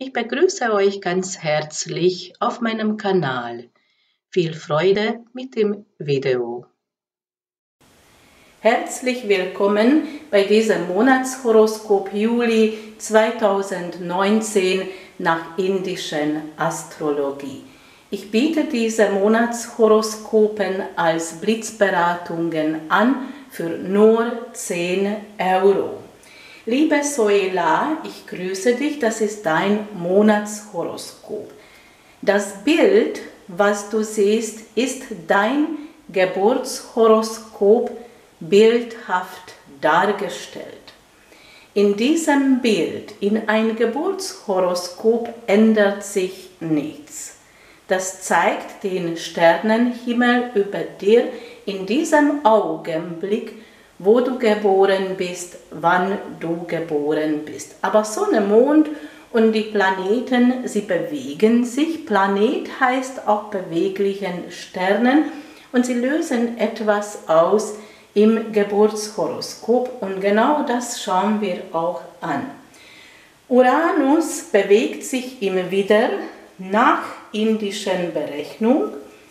Ich begrüße euch ganz herzlich auf meinem Kanal. Viel Freude mit dem Video. Herzlich willkommen bei diesem Monatshoroskop Juli 2019 nach indischen Astrologie. Ich biete diese Monatshoroskopen als Blitzberatungen an für nur 10 Euro. Liebe Soela, ich grüße dich, das ist dein Monatshoroskop. Das Bild, was du siehst, ist dein Geburtshoroskop bildhaft dargestellt. In diesem Bild, in ein Geburtshoroskop, ändert sich nichts. Das zeigt den Sternenhimmel über dir in diesem Augenblick, wo du geboren bist, wann du geboren bist. Aber Sonne, Mond und die Planeten, sie bewegen sich. Planet heißt auch beweglichen Sternen und sie lösen etwas aus im Geburtshoroskop und genau das schauen wir auch an. Uranus bewegt sich im Widder nach indischen Berechnung.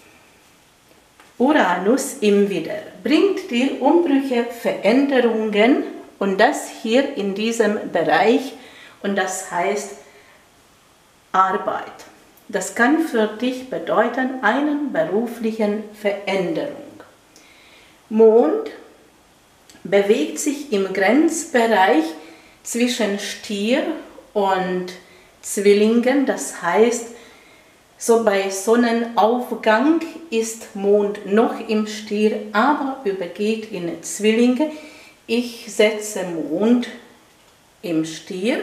Uranus im Widder bringt dir Umbrüche, Veränderungen und das hier in diesem Bereich und das heißt Arbeit. Das kann für dich bedeuten eine berufliche Veränderung. Mond bewegt sich im Grenzbereich zwischen Stier und Zwillingen, das heißt, so bei Sonnenaufgang ist Mond noch im Stier, aber übergeht in Zwillinge. Ich setze Mond im Stier.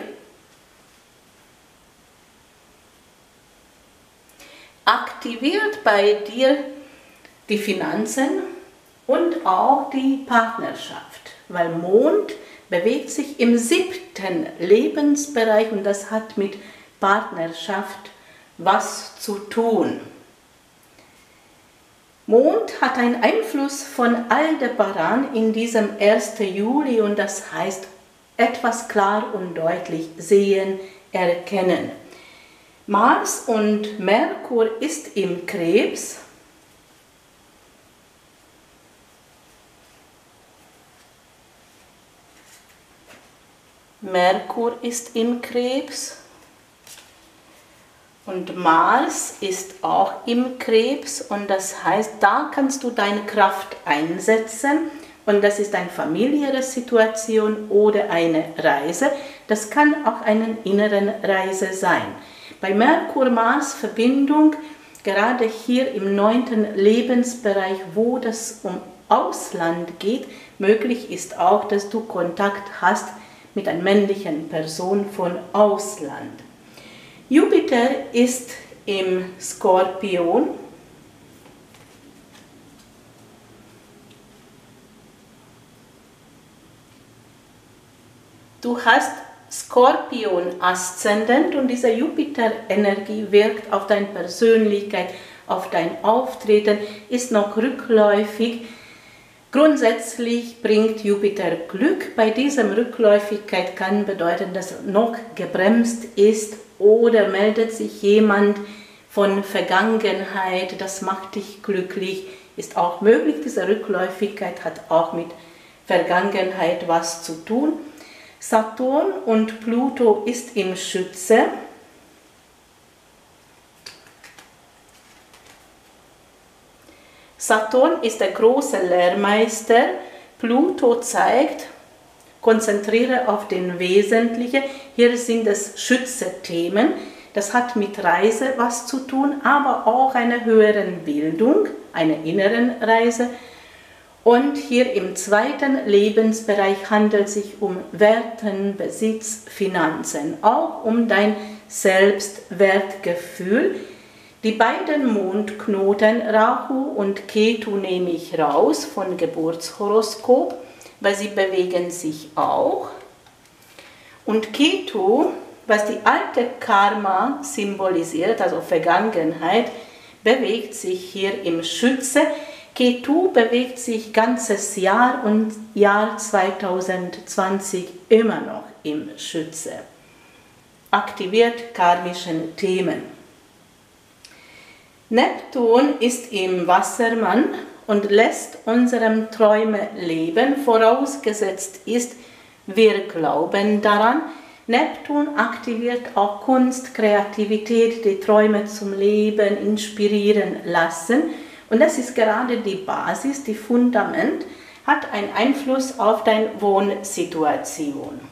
Aktiviert bei dir die Finanzen und auch die Partnerschaft, weil Mond bewegt sich im 7. Lebensbereich und das hat mit Partnerschaft was zu tun. Mond hat einen Einfluss von Aldebaran in diesem 1. Juli und das heißt etwas klar und deutlich sehen, erkennen. Mars und Merkur ist im Krebs. Merkur ist im Krebs. Und Mars ist auch im Krebs und das heißt, da kannst du deine Kraft einsetzen und das ist eine familiäre Situation oder eine Reise. Das kann auch eine innere Reise sein. Bei Merkur-Mars-Verbindung, gerade hier im 9. Lebensbereich, wo das um Ausland geht, möglich ist auch, dass du Kontakt hast mit einer männlichen Person von Ausland. Jupiter ist im Skorpion. Du hast Skorpion-Aszendent und diese Jupiter-Energie wirkt auf deine Persönlichkeit, auf dein Auftreten, ist noch rückläufig. Grundsätzlich bringt Jupiter Glück. Bei dieser Rückläufigkeit kann bedeuten, dass er noch gebremst ist oder meldet sich jemand von Vergangenheit, das macht dich glücklich, ist auch möglich. Diese Rückläufigkeit hat auch mit Vergangenheit was zu tun. Saturn und Pluto ist im Schütze. Saturn ist der große Lehrmeister. Pluto zeigt, konzentriere auf den Wesentlichen. Hier sind es Schütze-Themen. Das hat mit Reise was zu tun, aber auch eine höhere Bildung, eine innere Reise. Und hier im 2. Lebensbereich handelt es sich um Werten, Besitz, Finanzen, auch um dein Selbstwertgefühl. Die beiden Mondknoten Rahu und Ketu nehme ich raus von Geburtshoroskop, weil sie bewegen sich auch. Und Ketu, was die alte Karma symbolisiert, also Vergangenheit, bewegt sich hier im Schütze. Ketu bewegt sich ganzes Jahr und Jahr 2020 immer noch im Schütze. aktiviert karmischen Themen. Neptun ist im Wassermann und lässt unserem Träume leben, vorausgesetzt ist, wir glauben daran. Neptun aktiviert auch Kunst, Kreativität, die Träume zum Leben inspirieren lassen. Und das ist gerade die Basis, die Fundament, hat einen Einfluss auf deine Wohnsituation.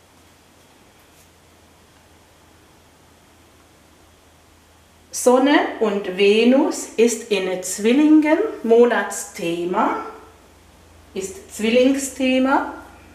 Sonne und Venus ist in Zwillingen, Monatsthema, ist Zwillingsthema.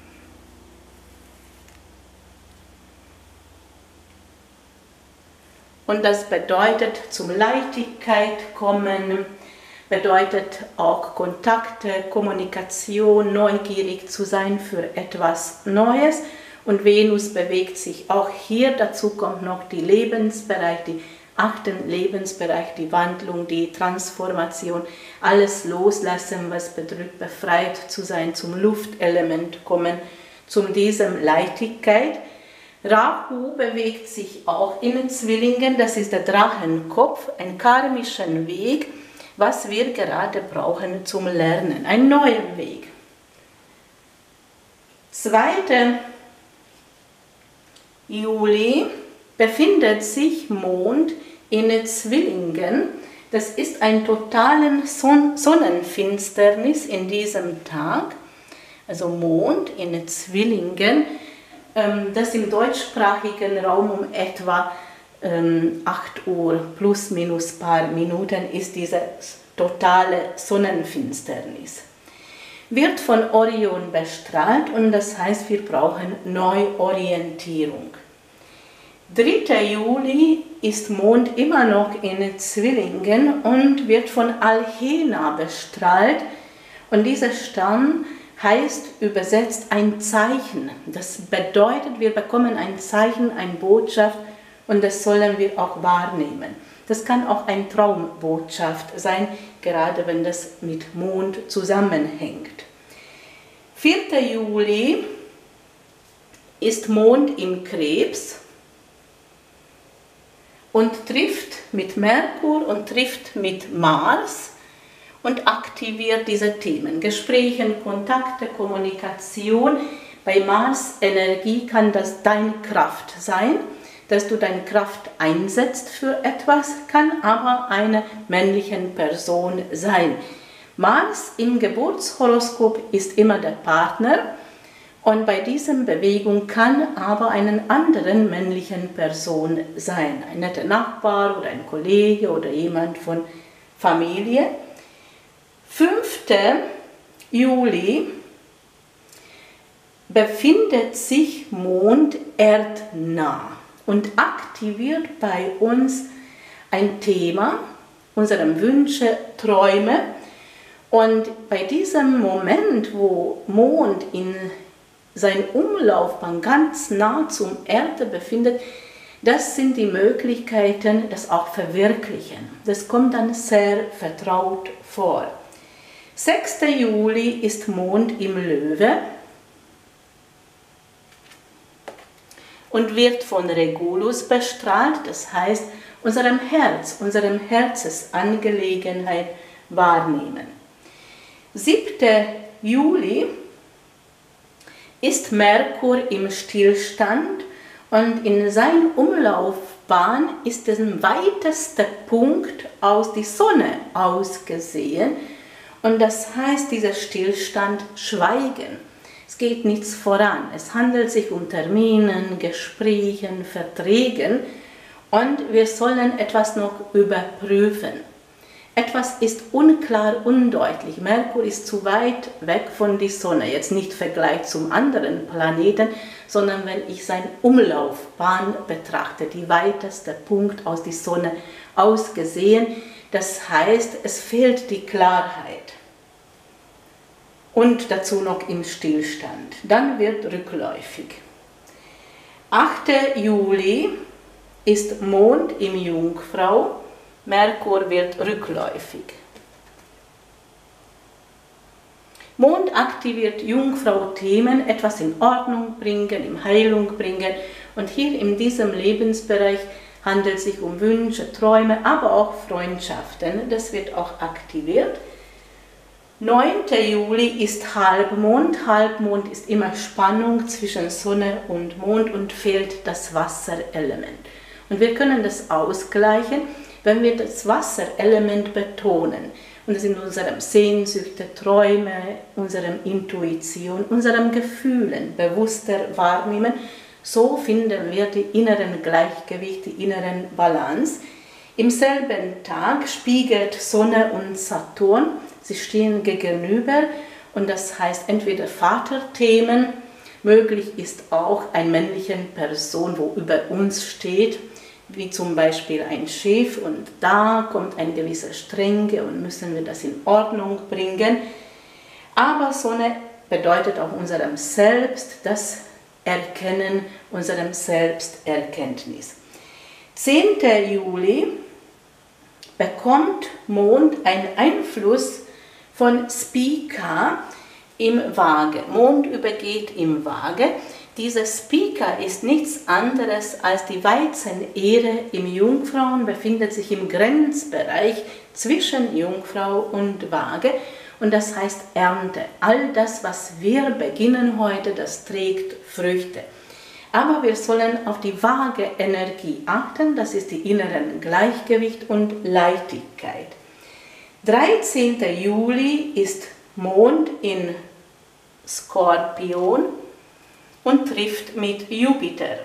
Und das bedeutet zum Leichtigkeit kommen, bedeutet auch Kontakte, Kommunikation, neugierig zu sein für etwas Neues. Und Venus bewegt sich auch hier. Dazu kommt noch die Lebensbereich, die 8. Lebensbereich, die Wandlung, die Transformation, alles loslassen, was bedrückt, befreit zu sein, zum Luftelement kommen, zu diesem Leichtigkeit. Rahu bewegt sich auch in Zwillingen, das ist der Drachenkopf, ein karmischen Weg, was wir gerade brauchen zum Lernen, ein neuer Weg. 2. Juli befindet sich Mond in Zwillingen. Das ist ein totalen Sonnenfinsternis in diesem Tag, also Mond in Zwillingen. Das im deutschsprachigen Raum um etwa 8 Uhr plus minus paar Minuten ist diese totale Sonnenfinsternis. Wird von Orion bestrahlt und das heißt, wir brauchen Neuorientierung. 3. Juli ist Mond immer noch in Zwillingen und wird von Alhena bestrahlt und dieser Stern heißt übersetzt ein Zeichen. Das bedeutet, wir bekommen ein Zeichen, eine Botschaft und das sollen wir auch wahrnehmen. Das kann auch eine Traumbotschaft sein, gerade wenn das mit Mond zusammenhängt. 4. Juli ist Mond im Krebs und trifft mit Merkur und trifft mit Mars und aktiviert diese Themen. Gespräche, Kontakte, Kommunikation. Bei Mars Energie kann das deine Kraft sein, dass du deine Kraft einsetzt für etwas, kann aber eine männliche Person sein. Mars im Geburtshoroskop ist immer der Partner und bei dieser Bewegung kann aber eine andere männliche Person sein. Ein netter Nachbar oder ein Kollege oder jemand von Familie. 5. Juli befindet sich Mond erdnah und aktiviert bei uns ein Thema, unsere Wünsche, Träume. Und bei diesem Moment, wo Mond in seiner Umlaufbahn ganz nah zum Erde befindet, das sind die Möglichkeiten, das auch verwirklichen. Das kommt dann sehr vertraut vor. 6. Juli ist Mond im Löwe und wird von Regulus bestrahlt, das heißt, unserem Herz, unserem Herzensangelegenheit wahrnehmen. 7. Juli ist Merkur im Stillstand und in seiner Umlaufbahn ist der weiteste Punkt aus der Sonne ausgesehen. Und das heißt, dieser Stillstand Schweigen. Es geht nichts voran. Es handelt sich um Terminen, Gesprächen, Verträgen und wir sollen etwas noch überprüfen. Etwas ist unklar, undeutlich. Merkur ist zu weit weg von der Sonne. Jetzt nicht im Vergleich zum anderen Planeten, sondern wenn ich seine Umlaufbahn betrachte, die weiteste Punkt aus der Sonne ausgesehen. Das heißt, es fehlt die Klarheit. Und dazu noch im Stillstand. Dann wird rückläufig. 8. Juli ist Mond im Jungfrau. Merkur wird rückläufig. Mond aktiviert Jungfrau-Themen, etwas in Ordnung bringen, in Heilung bringen Und hier in diesem Lebensbereich handelt es sich um Wünsche, Träume, aber auch Freundschaften. Das wird auch aktiviert. 9. Juli ist Halbmond. Halbmond ist immer Spannung zwischen Sonne und Mond und fehlt das Wasserelement. Und wir können das ausgleichen, wenn wir das Wasserelement betonen. Und das sind unsere Sehnsüchte, Träume, unsere Intuition, unseren Gefühlen bewusster wahrnehmen. So finden wir die inneren Gleichgewicht, die inneren Balance. Im selben Tag spiegelt Sonne und Saturn, sie stehen gegenüber und das heißt entweder Vaterthemen, möglich ist auch eine männliche Person, wo über uns steht, wie zum Beispiel ein Chef und da kommt eine gewisse Strenge und müssen wir das in Ordnung bringen. Aber Sonne bedeutet auch unserem Selbst das Erkennen, unserem Selbsterkenntnis. 10. Juli bekommt Mond einen Einfluss von Spica im Waage. Mond übergeht im Waage. Dieser Spica ist nichts anderes als die Weizenehre im Jungfrauen, befindet sich im Grenzbereich zwischen Jungfrau und Waage. Und das heißt Ernte. All das, was wir beginnen heute, das trägt Früchte. Aber wir sollen auf die Waage-Energie achten, das ist die inneren Gleichgewicht und Leichtigkeit. 13. Juli ist Mond in Skorpion und trifft mit Jupiter.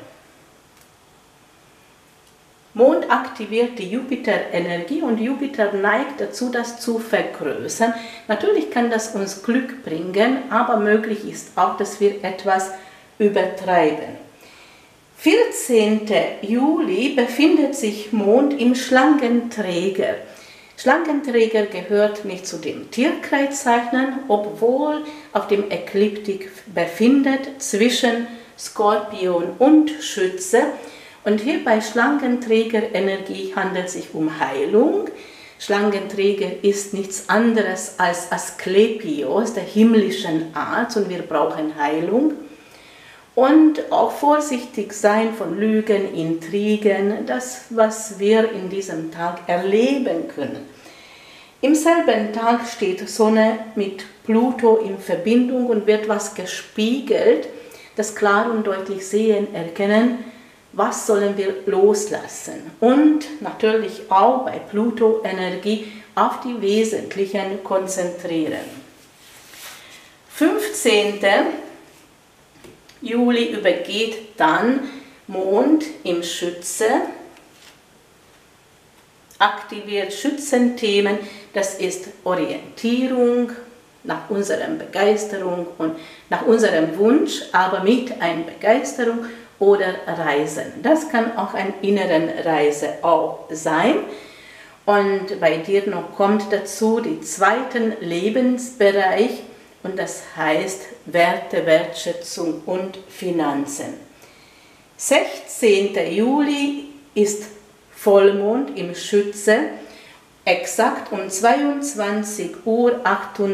Mond aktiviert die Jupiter-Energie und Jupiter neigt dazu, das zu vergrößern. Natürlich kann das uns Glück bringen, aber möglich ist auch, dass wir etwas übertreiben. 14. Juli befindet sich Mond im Schlangenträger. Schlangenträger gehört nicht zu den Tierkreiszeichen, obwohl auf dem Ekliptik befindet zwischen Skorpion und Schütze. Und hier bei Schlangenträger-Energie handelt es sich um Heilung. Schlangenträger ist nichts anderes als Asklepios, der himmlischen Arzt, und wir brauchen Heilung. Und auch vorsichtig sein von Lügen, Intrigen, das, was wir in diesem Tag erleben können. Im selben Tag steht Sonne mit Pluto in Verbindung und wird was gespiegelt, das klar und deutlich sehen, erkennen, was sollen wir loslassen. Und natürlich auch bei Pluto-Energie auf die Wesentlichen konzentrieren. 15. Juli übergeht dann Mond im Schütze, aktiviert Schützenthemen, das ist Orientierung nach unserer Begeisterung und nach unserem Wunsch, aber mit einer Begeisterung oder Reisen. Das kann auch eine innere Reise auch sein. Und bei dir noch kommt dazu den zweiten Lebensbereich, und das heißt Werte, Wertschätzung und Finanzen. 16. Juli ist Vollmond im Schütze, exakt um 22:38 Uhr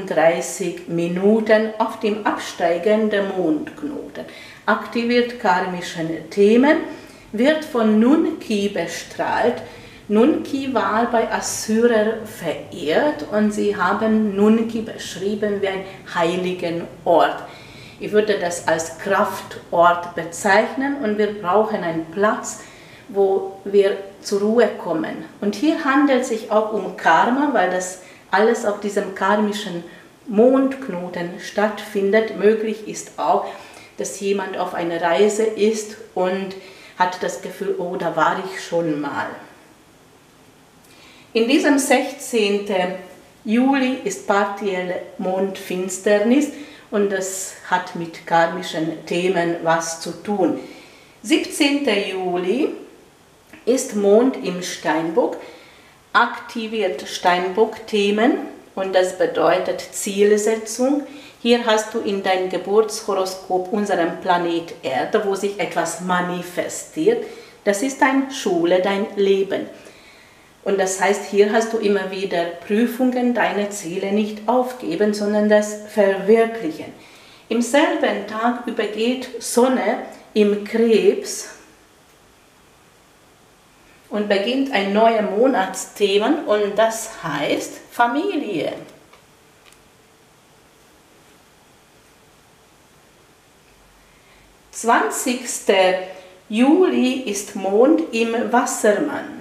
auf dem absteigenden Mondknoten. Aktiviert karmische Themen, wird von Nunki bestrahlt. Nunki war bei Assyrer verehrt und sie haben Nunki beschrieben wie einen heiligen Ort. Ich würde das als Kraftort bezeichnen und wir brauchen einen Platz, wo wir zur Ruhe kommen. Und hier handelt es sich auch um Karma, weil das alles auf diesem karmischen Mondknoten stattfindet. Möglich ist auch, dass jemand auf einer Reise ist und hat das Gefühl, oh, da war ich schon mal. In diesem 16. Juli ist partielle Mondfinsternis und das hat mit karmischen Themen was zu tun. 17. Juli ist Mond im Steinbock, aktiviert Steinbock-Themen und das bedeutet Zielsetzung. Hier hast du in deinem Geburtshoroskop unseren Planet Erde, wo sich etwas manifestiert. Das ist deine Schule, dein Leben. Und das heißt, hier hast du immer wieder Prüfungen, deine Ziele nicht aufgeben, sondern das verwirklichen. Im selben Tag übergeht Sonne im Krebs und beginnt ein neues Monatsthema und das heißt Familie. Der 20. Juli ist Mond im Wassermann.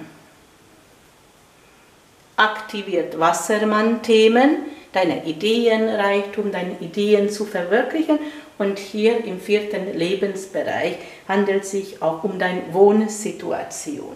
Aktiviert Wassermann-Themen, deine Ideenreichtum, deine Ideen zu verwirklichen. Und hier im 4. Lebensbereich handelt es sich auch um deine Wohnsituation.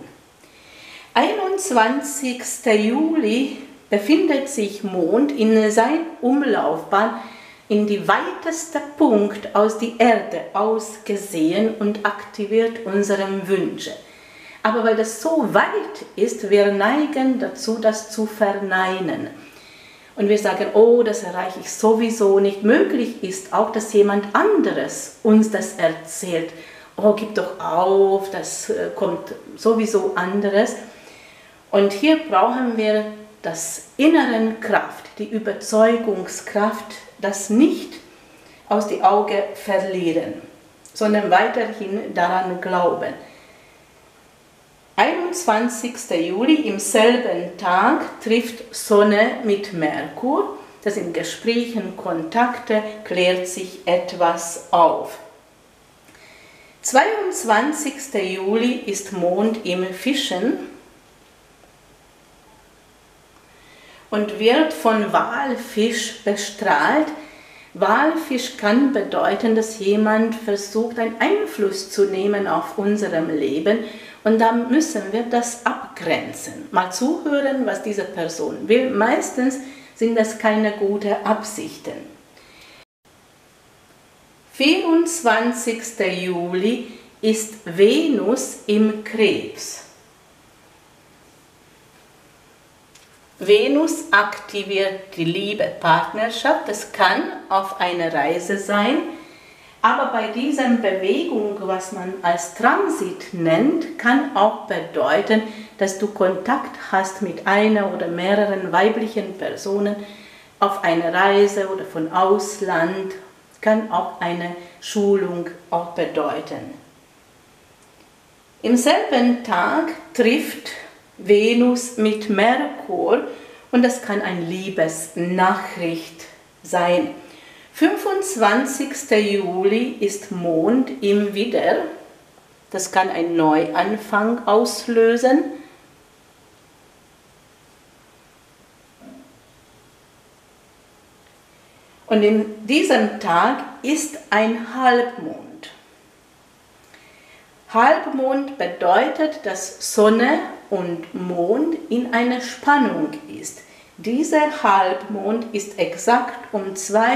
21. Juli befindet sich Mond in seiner Umlaufbahn in die weiteste Punkt aus der Erde ausgesehen und aktiviert unsere Wünsche. Aber weil das so weit ist, wir neigen dazu, das zu verneinen. Und wir sagen, oh, das erreiche ich sowieso nicht. Möglich ist auch, dass jemand anderes uns das erzählt. Oh, gib doch auf, das kommt sowieso anderes. Und hier brauchen wir das innere Kraft, die Überzeugungskraft, das nicht aus den Augen verlieren, sondern weiterhin daran glauben. 21. Juli, im selben Tag, trifft Sonne mit Merkur. Das sind Gespräche, Kontakte, klärt sich etwas auf. 22. Juli ist Mond im Fischen und wird von Walfisch bestrahlt. Walfisch kann bedeuten, dass jemand versucht, einen Einfluss zu nehmen auf unserem Leben. Und dann müssen wir das abgrenzen. Mal zuhören, was diese Person will. Meistens sind das keine guten Absichten. 24. Juli ist Venus im Krebs. Venus aktiviert die Liebe, Partnerschaft. Das kann auf einer Reise sein. Aber bei dieser Bewegung, was man als Transit nennt, kann auch bedeuten, dass du Kontakt hast mit einer oder mehreren weiblichen Personen auf einer Reise oder von Ausland, kann auch eine Schulung auch bedeuten. Im selben Tag trifft Venus mit Merkur und das kann eine Liebesnachricht sein. 25. Juli ist Mond im Widder. Das kann einen Neuanfang auslösen. Und in diesem Tag ist ein Halbmond. Halbmond bedeutet, dass Sonne und Mond in einer Spannung ist. Dieser Halbmond ist exakt um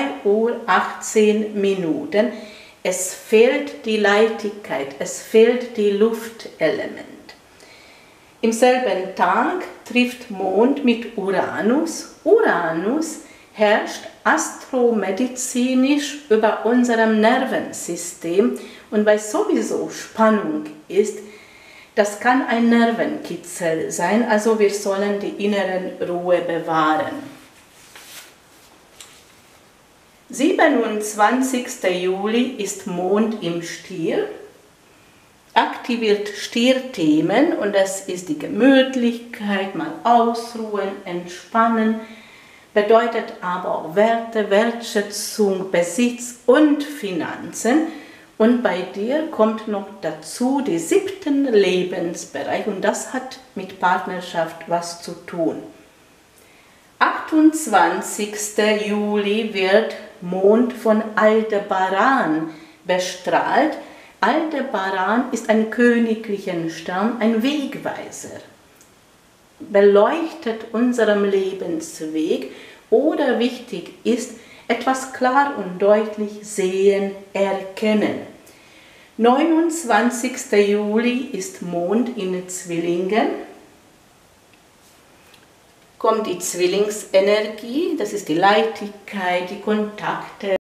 2:18 Uhr. Es fehlt die Leichtigkeit, es fehlt die Luftelement. Im selben Tag trifft Mond mit Uranus. Uranus herrscht astromedizinisch über unserem Nervensystem und weil sowieso Spannung ist, das kann ein Nervenkitzel sein, also wir sollen die innere Ruhe bewahren. 27. Juli ist Mond im Stier, aktiviert Stierthemen und das ist die Gemütlichkeit, mal ausruhen, entspannen, bedeutet aber auch Werte, Wertschätzung, Besitz und Finanzen. Und bei dir kommt noch dazu der 7. Lebensbereich und das hat mit Partnerschaft was zu tun. 28. Juli wird Mond von Aldebaran bestrahlt. Aldebaran ist ein königlicher Stern, ein Wegweiser. Beleuchtet unserem Lebensweg oder wichtig ist, etwas klar und deutlich sehen, erkennen. 29. Juli ist Mond in Zwillingen. Kommt die Zwillingsenergie, das ist die Leichtigkeit, die Kontakte,